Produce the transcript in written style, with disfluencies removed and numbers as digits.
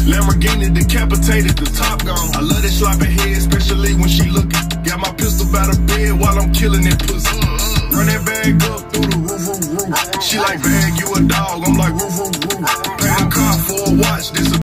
Lamborghini decapitated, the top gone. I love that sloppy head, especially when she looking. Got my pistol by the bed while I'm killing that pussy. Run that bag up through the roof, roof, roof. She like, bag, you a dog. I'm like, roof, roof, roof. Pay a car for a watch, this a